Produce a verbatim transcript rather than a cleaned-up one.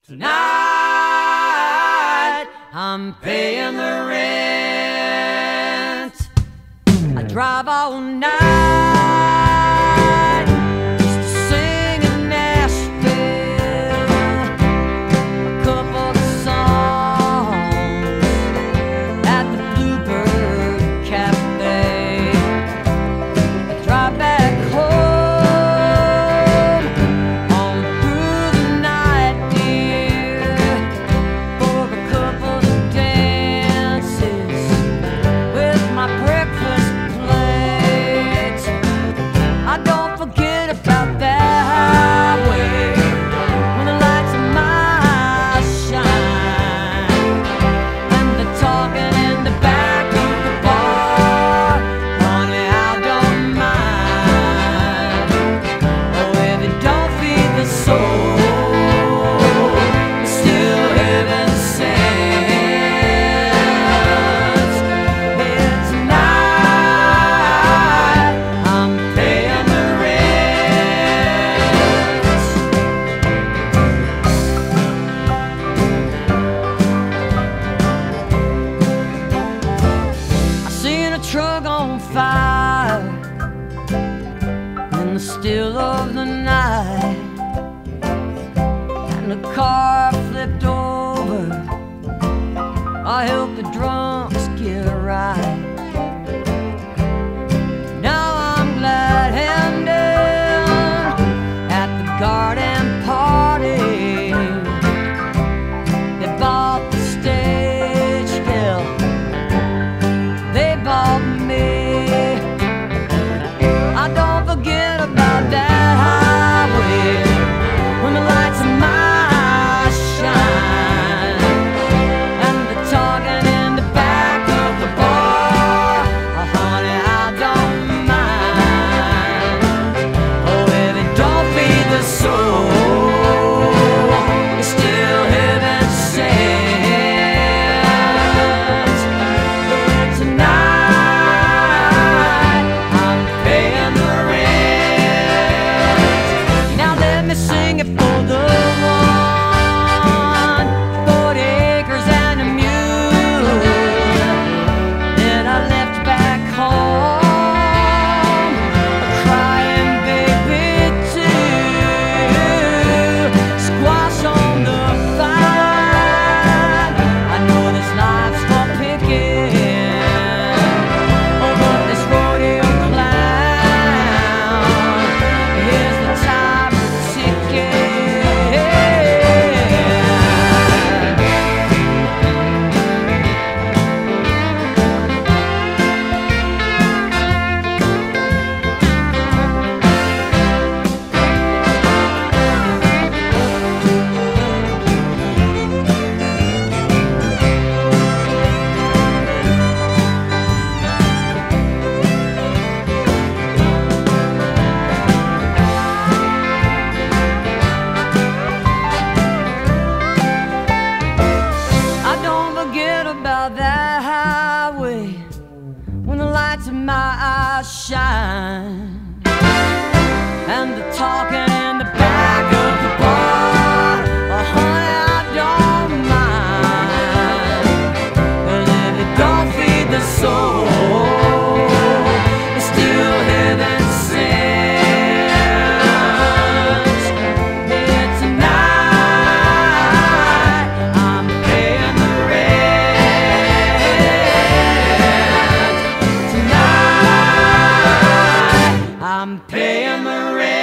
Tonight, I'm paying the rent. I drive all night just to sing in Nashville a couple of songs at the Bluebird Cafe. I drive back home on through the night, dear, for a couple of dances with my breakfast plate. I don't forget about that highway when the lights of my eyes shine and the talking in the back of the bar. Honey, I don't mind. Oh, if it don't feed the soul, it's still heaven sent. Yeah, tonight I'm paying the rent. I seen a truck on fire in the still of the night, and the car flipped over. I helped the drunks get a ride. Now I'm glad-handed at the garden party. They bought the stage, hell, they bought me. I don't forget about that highway when the lights of my eyes shine and the talking in the back of the bar. Oh, honey, I don't mind. Oh, if it don't feed the soul, it's still heaven sent. Yeah, tonight I'm paying the rent. Now let me sing it for the one, forty acres and a mule that I left back home, a crying baby too, squash on the vine. I know this life's for picking, oh, but this rodeo clown, here's the time ticking. I don't forget about that highway when the lights in my eyes shine and the talking in the back of the bar. Oh, honey, I don't mind. 'Cause if it don't feed the soul, it's still heaven sent. Yeah, tonight I'm paying the rent. Tonight I'm paying the rent.